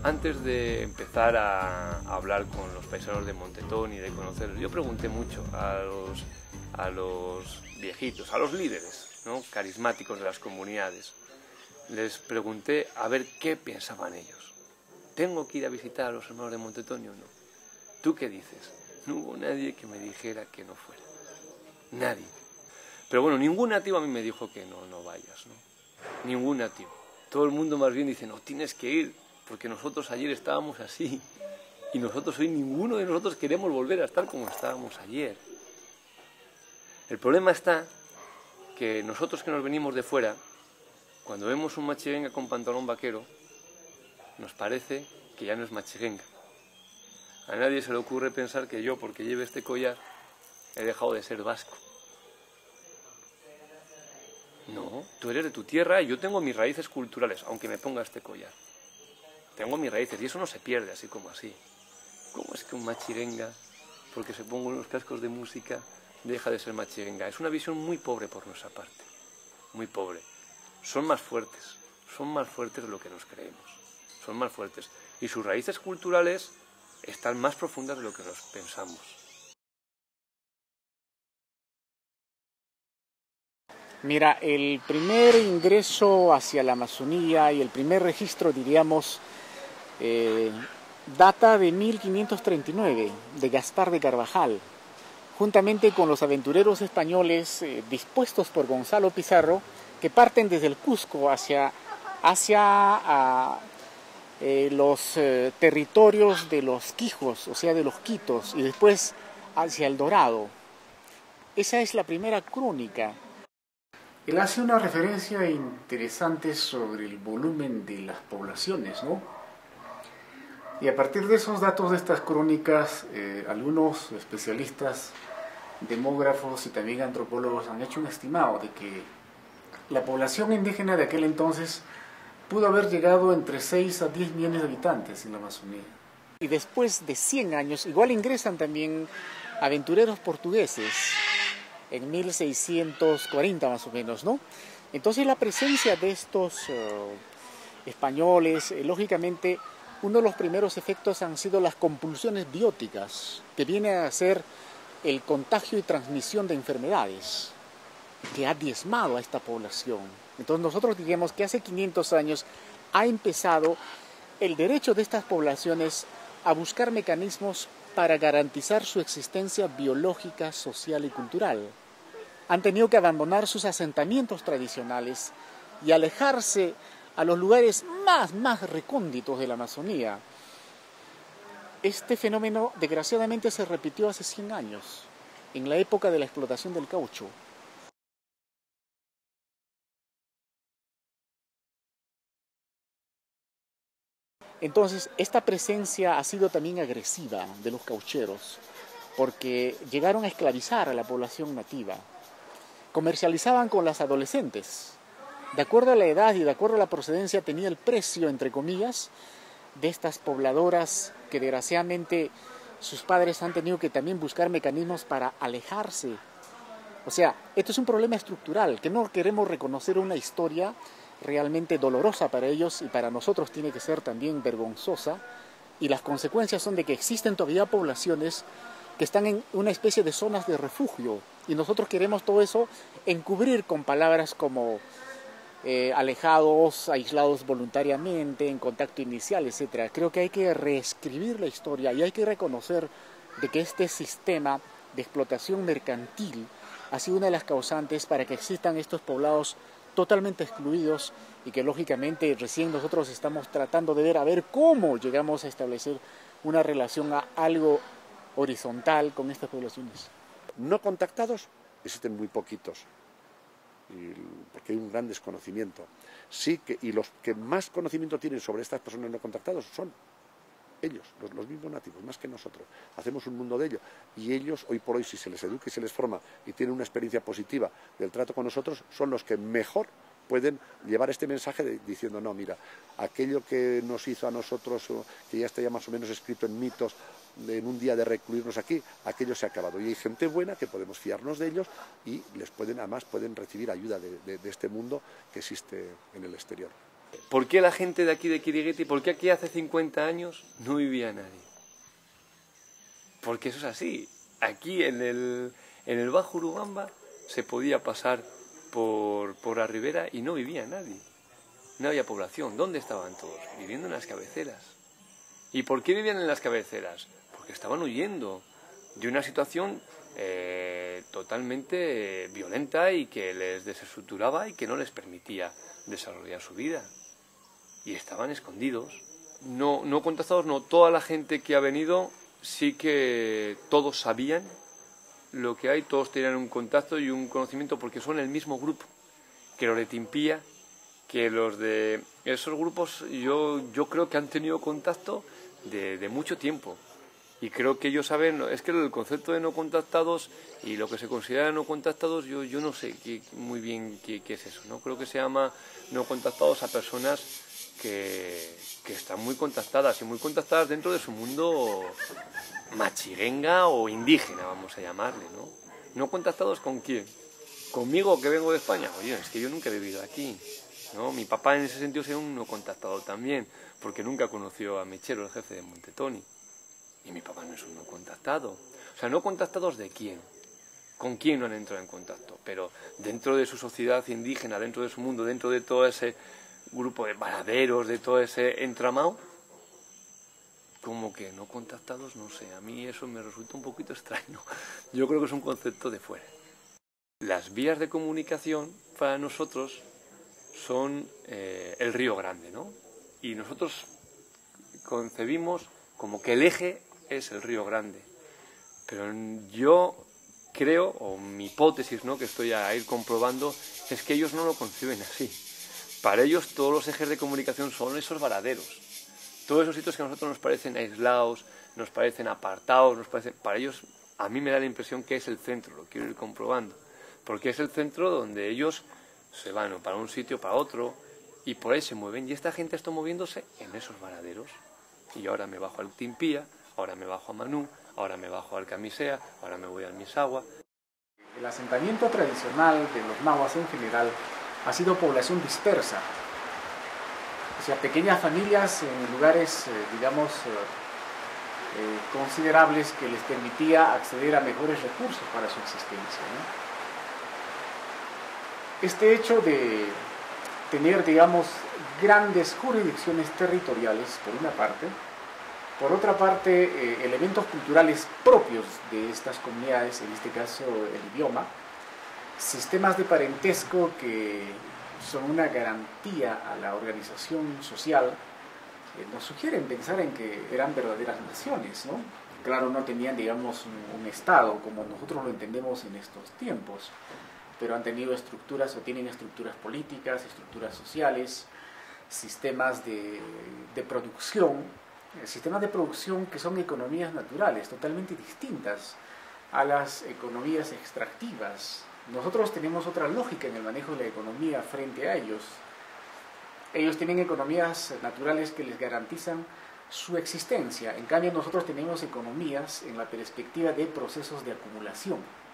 Antes de empezar a hablar con los paisanos de Montetón y de conocerlos, yo pregunté mucho a los viejitos, a los líderes, ¿no?, carismáticos de las comunidades. Les pregunté a ver qué pensaban ellos. ¿Tengo que ir a visitar a los hermanos de Montetón o no? ¿Tú qué dices? No hubo nadie que me dijera que no fuera. Nadie. Pero bueno, ningún nativo a mí me dijo que no vayas, ¿no? Ningún nativo. Todo el mundo más bien dice, no, tienes que ir, porque nosotros ayer estábamos así, y nosotros hoy ninguno de nosotros queremos volver a estar como estábamos ayer. El problema está que nosotros que nos venimos de fuera, cuando vemos un machirenga con pantalón vaquero, nos parece que ya no es machirenga. A nadie se le ocurre pensar que yo, porque lleve este collar, he dejado de ser vasco. No, tú eres de tu tierra y yo tengo mis raíces culturales, aunque me ponga este collar. Tengo mis raíces y eso no se pierde así como así. ¿Cómo es que un machirenga, porque se ponga unos cascos de música, deja de ser machirenga? Es una visión muy pobre por nuestra parte, muy pobre. Son más fuertes de lo que nos creemos, son más fuertes. Y sus raíces culturales están más profundas de lo que nos pensamos. Mira, el primer ingreso hacia la Amazonía y el primer registro, diríamos, data de 1539, de Gaspar de Carvajal, juntamente con los aventureros españoles dispuestos por Gonzalo Pizarro, que parten desde el Cusco hacia los territorios de los Quijos, o sea, de los Quitos, y después hacia el Dorado. Esa es la primera crónica. Él hace una referencia interesante sobre el volumen de las poblaciones, ¿no? Y a partir de esos datos de estas crónicas, algunos especialistas, demógrafos y también antropólogos han hecho un estimado de que la población indígena de aquel entonces pudo haber llegado entre 6 a 10 millones de habitantes en la Amazonía. Y después de 100 años, igual ingresan también aventureros portugueses, en 1640 más o menos, ¿no? Entonces la presencia de estos españoles, lógicamente, uno de los primeros efectos han sido las compulsiones bióticas, que viene a ser el contagio y transmisión de enfermedades, que ha diezmado a esta población. Entonces nosotros diríamos que hace 500 años ha empezado el derecho de estas poblaciones a buscar mecanismos para garantizar su existencia biológica, social y cultural. Han tenido que abandonar sus asentamientos tradicionales y alejarse a los lugares más recónditos de la Amazonía. Este fenómeno desgraciadamente se repitió hace 100 años, en la época de la explotación del caucho. Entonces, esta presencia ha sido también agresiva de los caucheros, porque llegaron a esclavizar a la población nativa. Comercializaban con las adolescentes. De acuerdo a la edad y de acuerdo a la procedencia tenía el precio, entre comillas, de estas pobladoras que desgraciadamente sus padres han tenido que también buscar mecanismos para alejarse. O sea, esto es un problema estructural, que no queremos reconocer una historia realmente dolorosa para ellos y para nosotros tiene que ser también vergonzosa, y las consecuencias son de que existen todavía poblaciones que están en una especie de zonas de refugio y nosotros queremos todo eso encubrir con palabras como alejados, aislados voluntariamente, en contacto inicial, etc. Creo que hay que reescribir la historia y hay que reconocer de que este sistema de explotación mercantil ha sido una de las causantes para que existan estos poblados totalmente excluidos y que lógicamente recién nosotros estamos tratando de ver a ver cómo llegamos a establecer una relación a algo horizontal con estas poblaciones. No contactados existen muy poquitos, porque hay un gran desconocimiento. Sí que, y los que más conocimiento tienen sobre estas personas no contactados son ellos, los mismos nativos, más que nosotros. Hacemos un mundo de ellos y ellos, hoy por hoy, si se les educa y se les forma y tienen una experiencia positiva del trato con nosotros, son los que mejor pueden llevar este mensaje diciendo, no, mira, aquello que nos hizo a nosotros, que ya está ya más o menos escrito en mitos, en un día de recluirnos aquí, aquello se ha acabado. Y hay gente buena que podemos fiarnos de ellos y además pueden recibir ayuda de este mundo que existe en el exterior. ¿Por qué la gente de aquí de Quiriguete, por qué aquí hace 50 años no vivía nadie? Porque eso es así. Aquí en el Bajo Urubamba se podía pasar por la ribera y no vivía nadie. No había población. ¿Dónde estaban todos? Viviendo en las cabeceras. ¿Y por qué vivían en las cabeceras? Porque estaban huyendo de una situación totalmente violenta y que les desestructuraba y que no les permitía desarrollar su vida. Y estaban escondidos. No contactados, no. Toda la gente que ha venido, sí que todos sabían lo que hay, todos tenían un contacto y un conocimiento porque son el mismo grupo. Que los de Timpía, que los de esos grupos, yo creo que han tenido contacto de mucho tiempo. Y creo que ellos saben, es que el concepto de no contactados y lo que se considera no contactados, yo no sé muy bien qué es eso, ¿no? Creo que se llama no contactados a personas que están muy contactadas y muy contactadas dentro de su mundo machiguenga o indígena, vamos a llamarle, ¿no? ¿No contactados con quién? ¿Conmigo, que vengo de España? Oye, es que yo nunca he vivido aquí, ¿no? Mi papá en ese sentido sería un no contactado también, porque nunca conoció a Mechero, el jefe de Montetoni. Y mi papá no es un no contactado. O sea, ¿no contactados de quién? ¿Con quién no han entrado en contacto? Pero dentro de su sociedad indígena, dentro de su mundo, dentro de todo ese grupo de baladeros, de todo ese entramado, como que no contactados, no sé, a mí eso me resulta un poquito extraño. Yo creo que es un concepto de fuera. Las vías de comunicación para nosotros son el Río Grande, ¿no? Y nosotros concebimos como que el eje es el Río Grande. Pero yo creo, o mi hipótesis, ¿no?, que estoy a ir comprobando, es que ellos no lo conciben así. Para ellos todos los ejes de comunicación son esos varaderos. Todos esos sitios que a nosotros nos parecen aislados, nos parecen apartados, para ellos, a mí me da la impresión que es el centro, lo quiero ir comprobando. Porque es el centro donde ellos se van para un sitio, para otro, y por ahí se mueven. Y esta gente está moviéndose en esos varaderos. Y ahora me bajo al Timpía, ahora me bajo a Manú, ahora me bajo al Camisea, ahora me voy al Misagua. El asentamiento tradicional de los nahuas en general ha sido población dispersa, o sea, pequeñas familias en lugares, considerables que les permitía acceder a mejores recursos para su existencia, ¿no? Este hecho de tener, grandes jurisdicciones territoriales, por una parte, por otra parte, elementos culturales propios de estas comunidades, en este caso el idioma, sistemas de parentesco que son una garantía a la organización social, nos sugieren pensar en que eran verdaderas naciones, ¿no? Claro, no tenían, un Estado como nosotros lo entendemos en estos tiempos, pero han tenido estructuras o tienen estructuras políticas, estructuras sociales, sistemas de producción, sistemas de producción que son economías naturales, totalmente distintas a las economías extractivas. Nosotros tenemos otra lógica en el manejo de la economía frente a ellos. Ellos tienen economías naturales que les garantizan su existencia. En cambio, nosotros tenemos economías en la perspectiva de procesos de acumulación.